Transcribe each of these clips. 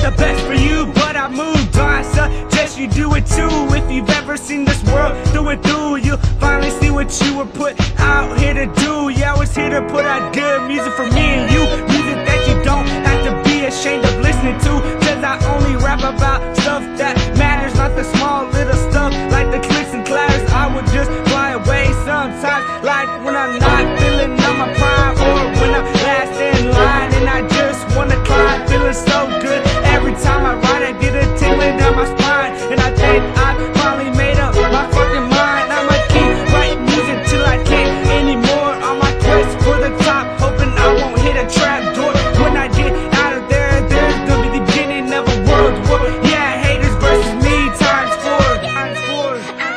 the best for you, but I moved on. Suggest you do it too. If you've ever seen this world through and through, you'll finally see what you were put out here to do. Yeah, I was here to put out good music for me and you. Music that you don't have to be ashamed of listening to. Cause I only rap about stuff that matters, not the small little stuff like the clicks and clatters. I would just fly away sometimes, like when I'm not feeling on my prime, or when I'm last in line and I just wanna climb. Feeling so good every time I ride, I get a tingling down my spine, and I think I finally made up my fucking mind. I'ma keep writing music till I can't anymore. On my quest for the top, hoping I won't hit a trap door. When I get out of there, there's gonna be the beginning of a world war. Yeah, haters versus me times four. Times four.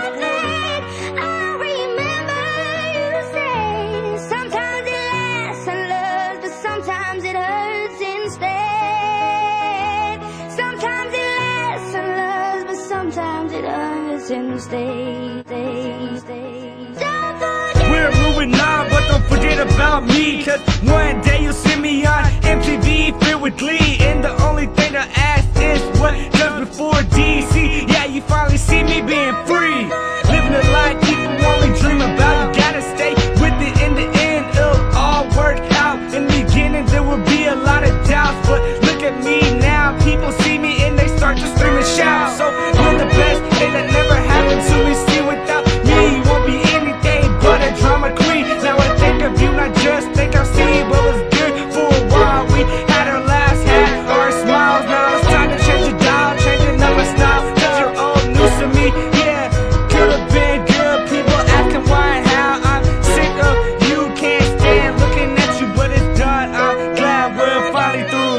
I remember you say sometimes it lasts and loves, but sometimes it hurts instead. Sometimes it lasts and loves, but sometimes it hurts instead. We're moving on, but don't forget about me. Cause one day you'll see me on MTV filled with glee. And the only thing to ask is what comes before DC. Yeah, you finally see me being free, living a life people only dream about. You gotta stay with it in the end, it'll all work out. In the beginning there will be a lot of doubts, but look at me now. People see me and they start to scream and shout. So you're the best thing that never happened to me. See, without me you won't be anything but a drama queen. Now I think of you, not just think I've seen what was good for a while. We had our last, had our smiles. Now it's time to change your dial, changing up my style. Cause you're old news to me, yeah. Could've been good, people asking why and how. I'm sick of you, can't stand looking at you, but it's done. I'm glad we're finally through.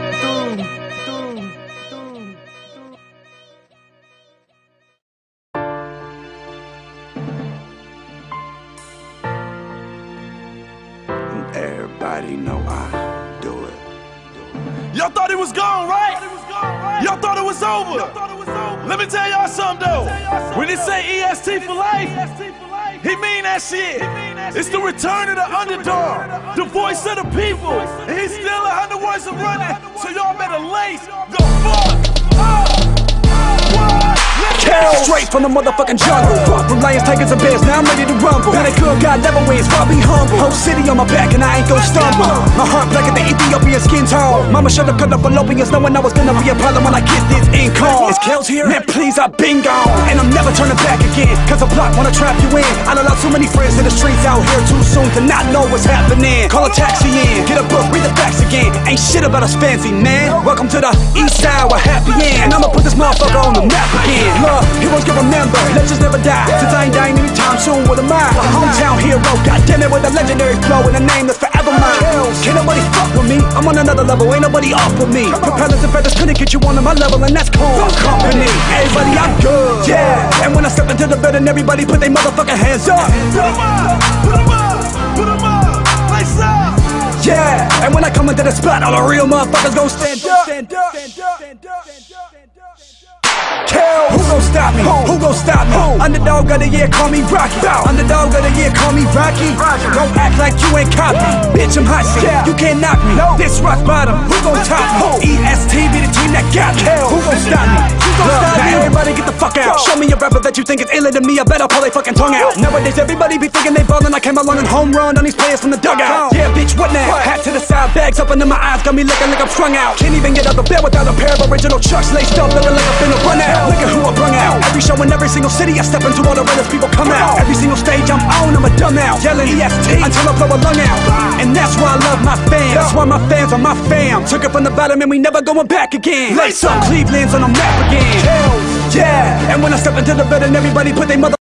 Everybody know I do it. Y'all thought it was gone, right? Y'all thought it was over. Let me tell y'all something though. When they say EST for life, he mean that shit. It's the return of the underdog, the voice of the people. And he's still 100 words of running, so y'all better lace the fuck up. Straight from the motherfucking jungle. Fought from lions, tigers, and bears, now I'm ready to rumble. Got a good God never wins, I'll be humble. Whole city on my back and I ain't gon' stumble. My heart black at the Ethiopian skin tone. Mama should've cut the fallopians knowing I was gonna be a problem when I get this income. Is Kels here? Man, please, I've been gone. And I'm never turning back again, cause a block wanna trap you in. I done lost too many friends in the streets out here too soon to not know what's happening. Call a taxi in, get a book, read the facts again. Ain't shit about us fancy, man. Welcome to the east side, we're happy in. And I'ma put this motherfucker on the map again. Love, heroes can remember, legends never die. Since I ain't dying anytime soon, what am I? A hometown hero, goddammit, with a legendary flow and a name that's forever mine. Can't nobody fuck with me, I'm on another level, ain't nobody off with me. Propellers and feathers couldn't get you on my level, and that's cool. Company, everybody, I'm good. Yeah, and when I step into the building, everybody put their motherfucking hands up. Put 'em up, put 'em up, put 'em up, lace up. Yeah, and when I come into the spot, all the real motherfuckers gon' stand up. Stand up, stand up, stand up, stand up. Kill. Who gon' stop me? Who gon' stop me? Underdog of the year, call me Rocky. Underdog of the year, call me Rocky. Don't act like you ain't copy. Bitch, I'm hot shit. You can't knock me. This rock bottom. Who gon' top me? EST be the team that got me. Who gon' stop me? Now everybody get the fuck out. Show me a rapper that you think is iller than me. I bet I'll pull they fucking tongue out. Nowadays everybody be thinking they ballin'. I came along and home run on these players from the dugout. Yeah, bitch, what now? Hat to the side, bags up under my eyes, got me looking like I'm strung out. Can't even get out of bed without a pair of original Chucks laced up, looking like I'm finna run out. Look at who I brung out. Every show in every single city I step into, all the realest people come out. Every single stage I'm on, I'm a dumb out. Yelling EST until I blow a lung out. And that's why I love my fans. That's why my fans are my fam. Took it from the bottom and we never going back again. Lace up, Cleveland's on the map again. Yeah, and when I step into the building, everybody put their mother